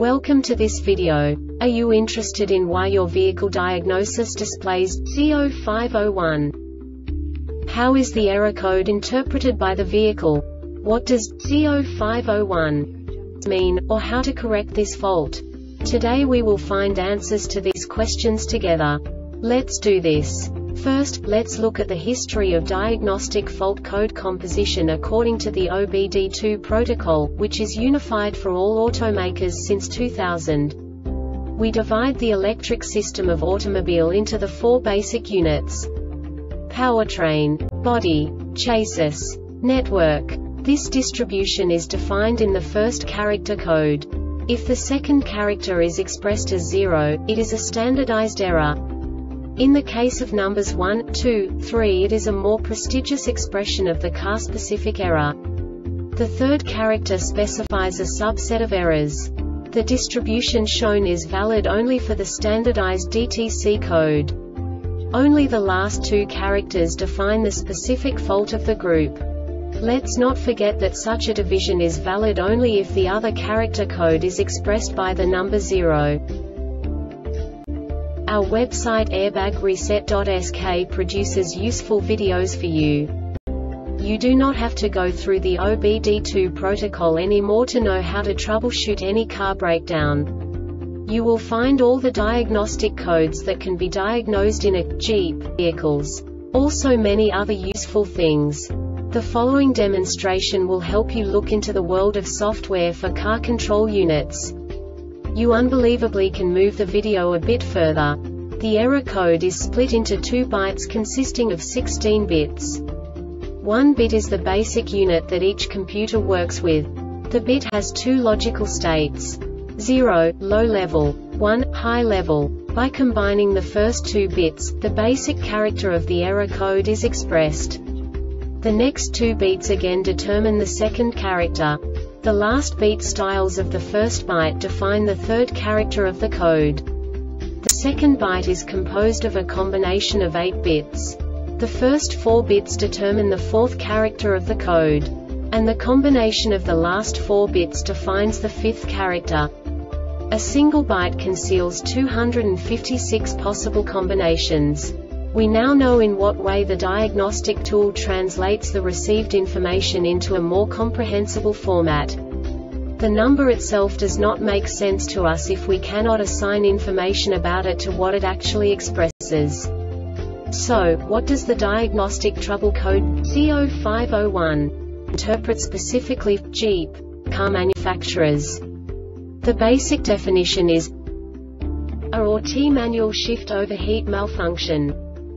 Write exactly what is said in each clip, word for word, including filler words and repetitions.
Welcome to this video. Are you interested in why your vehicle diagnosis displays C zero five zero one? How is the error code interpreted by the vehicle? What does C zero five zero one mean, or how to correct this fault? Today we will find answers to these questions together. Let's do this. First, let's look at the history of diagnostic fault code composition according to the O B D two protocol, which is unified for all automakers since two thousand. We divide the electric system of automobile into the four basic units: powertrain, body, chassis, network. This distribution is defined in the first character code. If the second character is expressed as zero, it is a standardized error. In the case of numbers one, two, three, it is a more prestigious expression of the car-specific error. The third character specifies a subset of errors. The distribution shown is valid only for the standardized D T C code. Only the last two characters define the specific fault of the group. Let's not forget that such a division is valid only if the other character code is expressed by the number zero. Our website airbag reset dot S K produces useful videos for you. You do not have to go through the O B D two protocol anymore to know how to troubleshoot any car breakdown. You will find all the diagnostic codes that can be diagnosed in a Jeep vehicles. Also many other useful things. The following demonstration will help you look into the world of software for car control units. You unbelievably can move the video a bit further. The error code is split into two bytes consisting of sixteen bits. One bit is the basic unit that each computer works with. The bit has two logical states: zero, low level, one, high level. By combining the first two bits, the basic character of the error code is expressed. The next two beats again determine the second character. The last beat styles of the first byte define the third character of the code. The second byte is composed of a combination of eight bits. The first four bits determine the fourth character of the code. And the combination of the last four bits defines the fifth character. A single byte conceals two hundred fifty-six possible combinations. We now know in what way the diagnostic tool translates the received information into a more comprehensible format. The number itself does not make sense to us if we cannot assign information about it to what it actually expresses. So, what does the diagnostic trouble code C zero five zero one interpret specifically for Jeep car manufacturers? The basic definition is A or T manual shift overheat malfunction.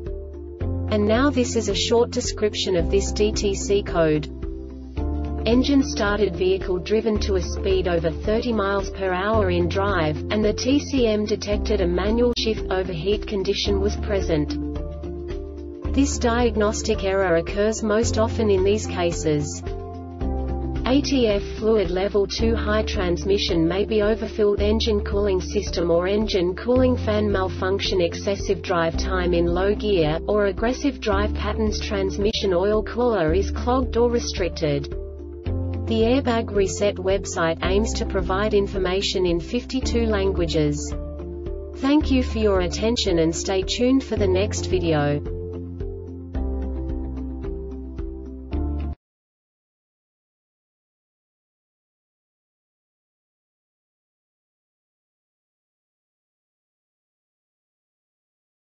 And now this is a short description of this D T C code. Engine started, vehicle driven to a speed over thirty miles per hour in drive, and the T C M detected a manual shift overheat condition was present. This diagnostic error occurs most often in these cases. A T F fluid level too high, transmission may be overfilled, engine cooling system or engine cooling fan malfunction, excessive drive time in low gear, or aggressive drive patterns, transmission oil cooler is clogged or restricted. The Airbag Reset website aims to provide information in fifty-two languages. Thank you for your attention and stay tuned for the next video.